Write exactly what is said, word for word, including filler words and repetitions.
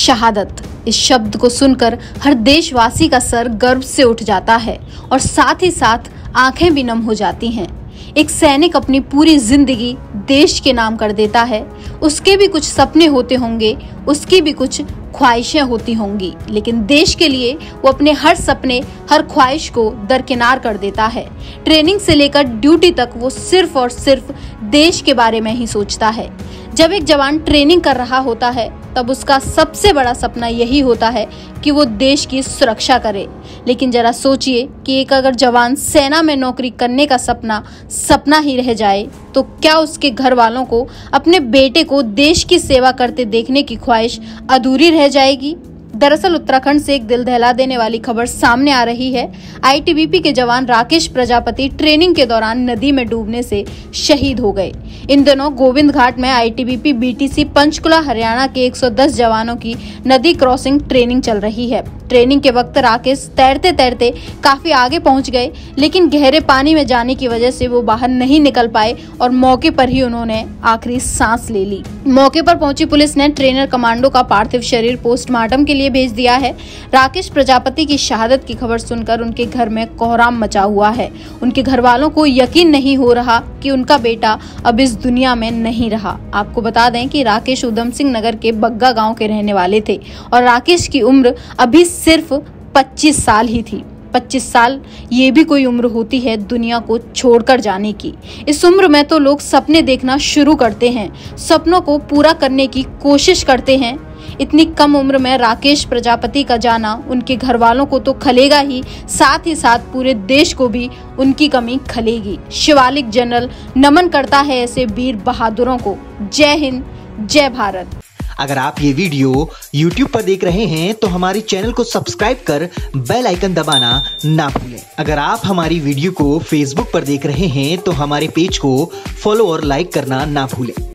शहादत, इस शब्द को सुनकर हर देशवासी का सर गर्व से उठ जाता है और साथ ही साथ आंखें भी नम हो जाती हैं। एक सैनिक अपनी पूरी जिंदगी देश के नाम कर देता है। उसके भी कुछ सपने होते होंगे, उसकी भी कुछ ख्वाहिशें होती होंगी, लेकिन देश के लिए वो अपने हर सपने, हर ख्वाहिश को दरकिनार कर देता है। ट्रेनिंग से लेकर ड्यूटी तक वो सिर्फ और सिर्फ देश के बारे में ही सोचता है। जब एक जवान ट्रेनिंग कर रहा होता है तब उसका सबसे बड़ा सपना यही होता है कि वो देश की सुरक्षा करे। लेकिन जरा सोचिए कि एक अगर जवान सेना में नौकरी करने का सपना सपना ही रह जाए तो क्या उसके घर वालों को अपने बेटे को देश की सेवा करते देखने की ख्वाहिश अधूरी रह जाएगी। दरअसल उत्तराखंड से एक दिल दहला देने वाली खबर सामने आ रही है। आई टी बी पी के जवान राकेश प्रजापति ट्रेनिंग के दौरान नदी में डूबने से शहीद हो गए। इन दिनों गोविंद घाट में I T B P B T C Panchkula Haryana के एक सौ दस जवानों की नदी क्रॉसिंग ट्रेनिंग चल रही है। ट्रेनिंग के वक्त राकेश तैरते तैरते काफी आगे पहुंच गए, लेकिन गहरे पानी में जाने की वजह से वो बाहर नहीं निकल पाए और मौके पर ही उन्होंने आखिरी सांस ले ली। मौके पर पहुंची पुलिस ने ट्रेनर कमांडो का पार्थिव शरीर पोस्टमार्टम के लिए भेज दिया है। राकेश प्रजापति की शहादत की खबर सुनकर उनके घर में कोहराम मचा हुआ है। उनके घर वालों को यकीन नहीं हो रहा कि उनका बेटा अब इस दुनिया में नहीं रहा। आपको बता दें कि राकेश उधम सिंह नगर के बग्गा गांव के रहने वाले थे और राकेश की उम्र अभी सिर्फ पच्चीस साल ही थी। पच्चीस साल ये भी कोई उम्र होती है दुनिया को छोड़कर जाने की। इस उम्र में तो लोग सपने देखना शुरू करते हैं, सपनों को पूरा करने की कोशिश करते हैं। इतनी कम उम्र में राकेश प्रजापति का जाना उनके घर वालों को तो खलेगा ही, साथ ही साथ पूरे देश को भी उनकी कमी खलेगी। शिवालिक जनरल नमन करता है ऐसे वीर बहादुरों को। जय हिंद, जय भारत। अगर आप ये वीडियो यूट्यूब पर देख रहे हैं तो हमारे चैनल को सब्सक्राइब कर बेल आइकन दबाना ना भूलें। अगर आप हमारी वीडियो को फेसबुक पर देख रहे हैं तो हमारे पेज को फॉलो और लाइक करना ना भूलें।